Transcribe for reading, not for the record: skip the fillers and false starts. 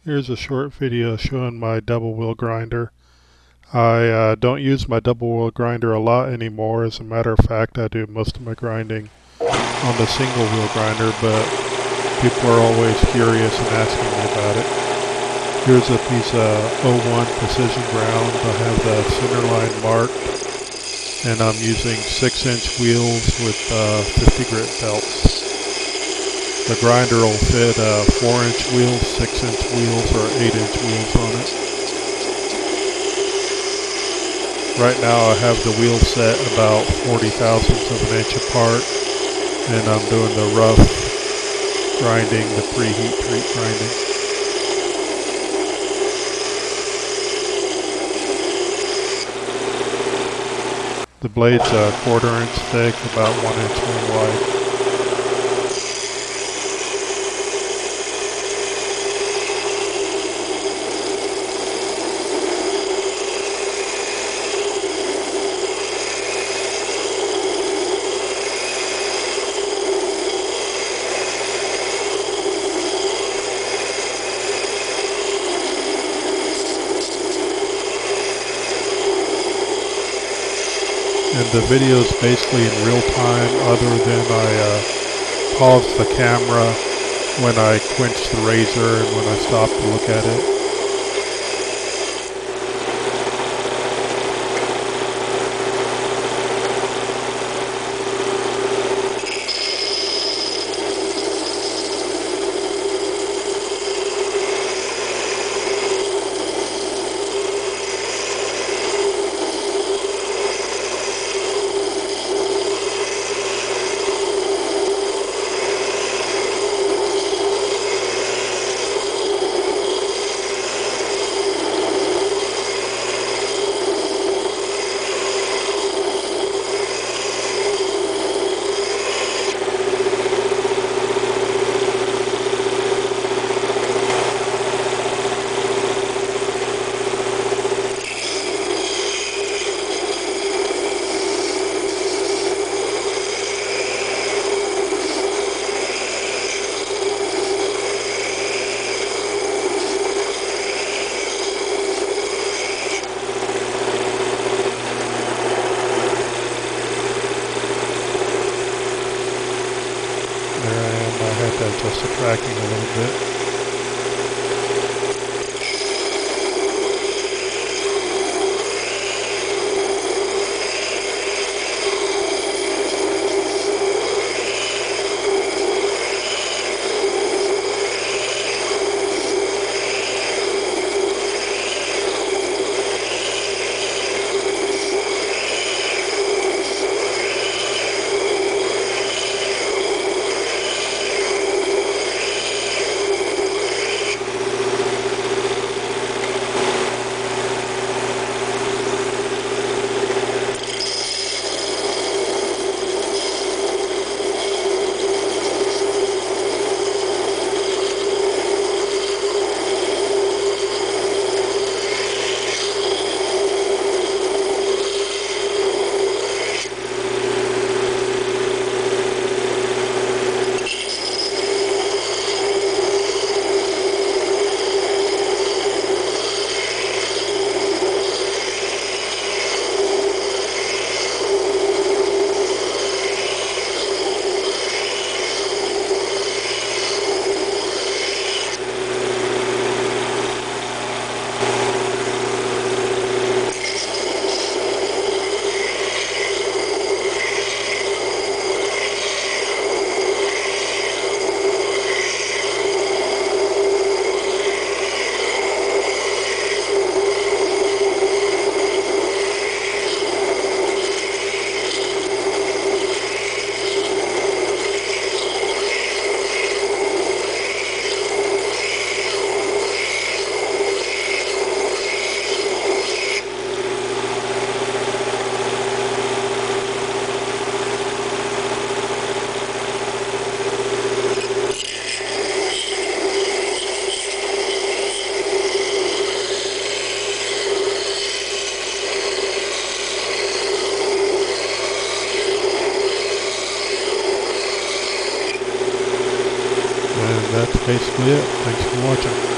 Here's a short video showing my double wheel grinder. I don't use my double wheel grinder a lot anymore. As a matter of fact, I do most of my grinding on the single wheel grinder, but people are always curious and asking me about it. Here's a piece of O1 precision ground. I have the center line marked, and I'm using 6-inch wheels with 50 grit belts. The grinder will fit 4-inch wheels, 6-inch wheels, or 8-inch wheels on it. Right now I have the wheels set about 40 thousandths of an inch apart, and I'm doing the rough grinding, the pre-heat treat grinding. The blade's a 1/4 inch thick, about 1 inch wide. And the video is basically in real time, other than I pause the camera when I quench the razor and when I stop to look at it. There I am. I had to adjust the tracking a little bit. And that's basically it. Thanks for watching.